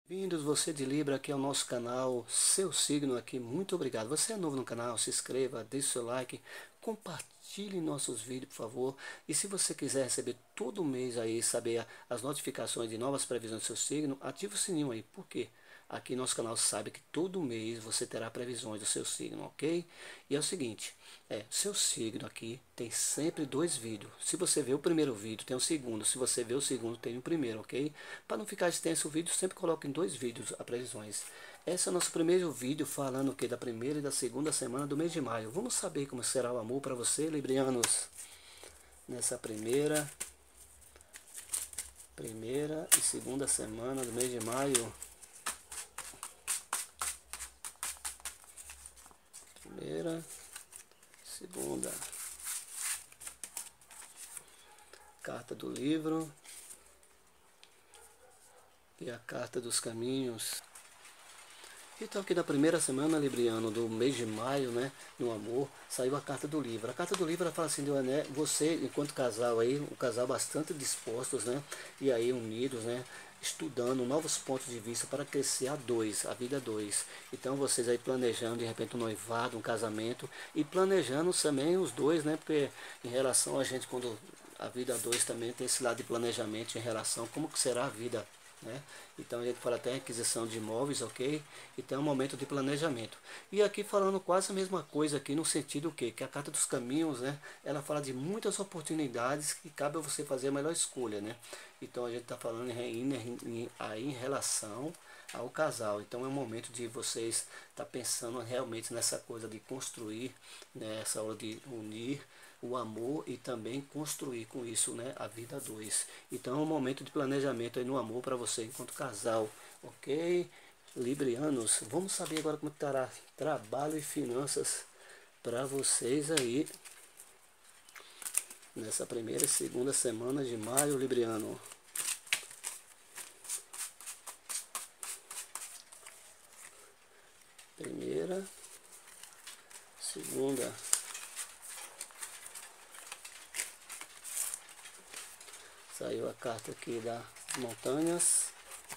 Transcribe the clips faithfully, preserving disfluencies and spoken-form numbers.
Bem-vindos, você de Libra, aqui é o nosso canal, seu signo aqui, muito obrigado. Você é novo no canal, se inscreva, deixe seu like, compartilhe nossos vídeos, por favor. E se você quiser receber todo mês aí, saber as notificações de novas previsões do seu signo, ative o sininho aí, por quê? Aqui nosso canal sabe que todo mês você terá previsões do seu signo, ok? E é o seguinte, é, seu signo aqui tem sempre dois vídeos. Se você vê o primeiro vídeo, tem o segundo. Se você vê o segundo, tem o primeiro, ok? Para não ficar extenso o vídeo, sempre coloque em dois vídeos as previsões. Esse é o nosso primeiro vídeo falando o que da primeira e da segunda semana do mês de maio. Vamos saber como será o amor para você, librianos, nessa primeira, primeira e segunda semana do mês de maio. Primeira, segunda. Carta do livro e a carta dos caminhos. Então aqui na primeira semana, libriano, do mês de maio, né, no amor, saiu a carta do livro. A carta do livro ela fala assim, né, você enquanto casal aí, um casal bastante dispostos, né, e aí unidos, né, estudando novos pontos de vista para crescer a dois, a vida a dois. Então vocês aí planejando de repente um noivado, um casamento e planejando também os dois, né, porque em relação a gente quando a vida a dois também tem esse lado de planejamento em relação a como que será a vida, né? Então a gente fala até aquisição de imóveis, ok? Então é um momento de planejamento. E aqui falando quase a mesma coisa aqui no sentido que que a carta dos caminhos, né? Ela fala de muitas oportunidades que cabe a você fazer a melhor escolha, né? Então a gente está falando em, em, em, aí em relação ao casal. Então é um momento de vocês estar tá pensando realmente nessa coisa de construir, né? Essa hora de unir o amor e também construir com isso, né, a vida a dois. Então é um momento de planejamento aí no amor para você enquanto casal, ok? Librianos, vamos saber agora como estará trabalho e finanças para vocês aí nessa primeira e segunda semana de maio, libriano. Primeira, segunda. Saiu a carta aqui das montanhas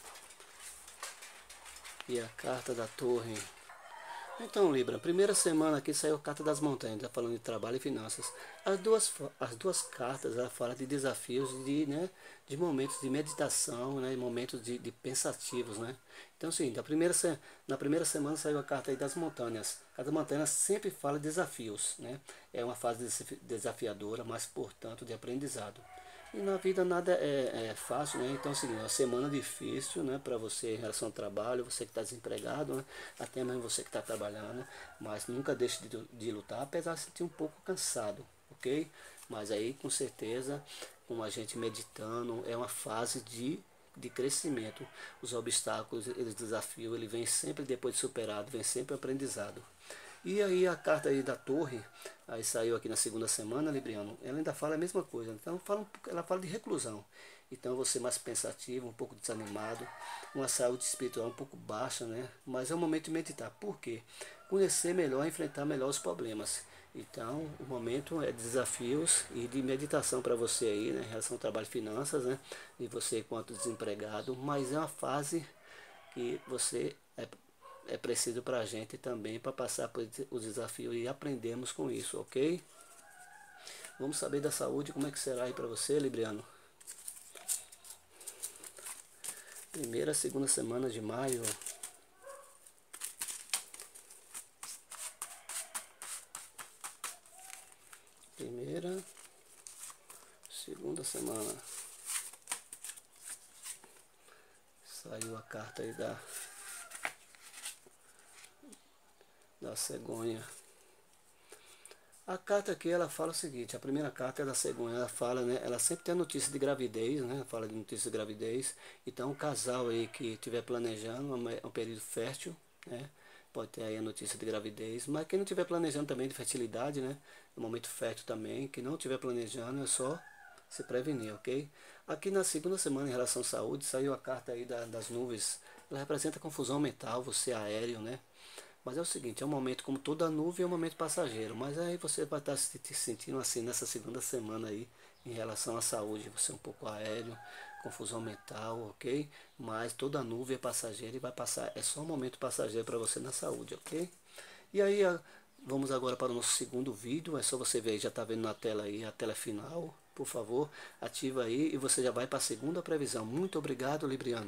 e a carta da torre. Então, Libra, primeira semana aqui saiu a carta das montanhas, tá falando de trabalho e finanças. As duas, as duas cartas, ela fala de desafios, de, né, de momentos de meditação, né, de momentos de, de pensativos, né. Então, sim, da primeira, na primeira semana saiu a carta aí das montanhas. A das montanhas sempre fala de desafios, né. É uma fase desafiadora, mas, portanto, de aprendizado. E na vida nada é, é fácil, né? Então, assim, é uma semana difícil, né? Para você em relação ao trabalho, você que está desempregado, né? Até mesmo você que está trabalhando, mas nunca deixe de, de lutar, apesar de se sentir um pouco cansado, ok? Mas aí, com certeza, com a gente meditando, é uma fase de, de crescimento. Os obstáculos, os desafios, ele vem sempre depois de superado, vem sempre aprendizado. E aí a carta aí da torre, aí saiu aqui na segunda semana, Libriano, ela ainda fala a mesma coisa. Então fala, ela fala de reclusão. Então você mais pensativo, um pouco desanimado, uma saúde espiritual um pouco baixa, né? Mas é o momento de meditar. Por quê? Conhecer melhor, enfrentar melhor os problemas. Então o momento é de desafios e de meditação para você aí, né? Em relação ao trabalho e finanças, né? E você enquanto desempregado, mas é uma fase que você é é preciso para a gente também para passar por os desafios e aprendemos com isso, ok? Vamos saber da saúde, como é que será aí para você, Libriano? Primeira, segunda semana de maio. Primeira, segunda semana. Saiu a carta aí da da cegonha. A carta aqui ela fala o seguinte, a primeira carta é da cegonha, ela fala, né, ela sempre tem a notícia de gravidez, né, fala de notícia de gravidez. Então, um casal aí que estiver planejando é um período fértil, né, pode ter aí a notícia de gravidez, mas quem não estiver planejando também de fertilidade, né, é um momento fértil também, quem não estiver planejando é só se prevenir, ok? Aqui na segunda semana em relação à saúde, saiu a carta aí da, das nuvens, ela representa confusão mental, você é aéreo, né? Mas é o seguinte, é um momento, como toda nuvem, é um momento passageiro. Mas aí você vai estar se sentindo assim nessa segunda semana aí, em relação à saúde. Você é um pouco aéreo, confusão mental, ok? Mas toda nuvem é passageira e vai passar, é só um momento passageiro para você na saúde, ok? E aí, a- vamos agora para o nosso segundo vídeo, é só você ver aí, já está vendo na tela aí, a tela final, por favor, ativa aí e você já vai para a segunda previsão. Muito obrigado, Libriano.